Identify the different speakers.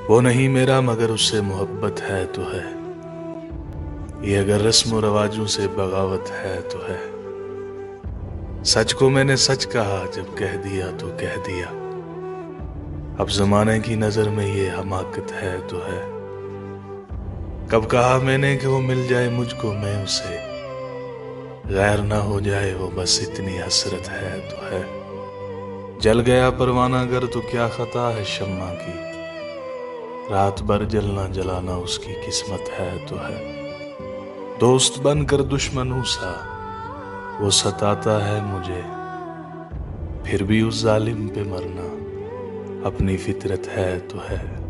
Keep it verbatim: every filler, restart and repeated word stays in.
Speaker 1: वो नहीं मेरा मगर उससे मोहब्बत है तो है। ये अगर रस्म रवाजों से बगावत है तो है। सच को मैंने सच कहा, जब कह दिया तो कह दिया। अब जमाने की नजर में ये हमाकत है तो है। कब कहा मैंने कि वो मिल जाए मुझको, मैं उसे गैर ना हो जाए वो, बस इतनी हसरत है तो है। जल गया परवाना अगर तो क्या खता है शम्मा की, रात भर जलना जलाना उसकी किस्मत है तो है। दोस्त बनकर दुश्मनों सा वो सताता है मुझे, फिर भी उस जालिम पे मरना अपनी फितरत है तो है।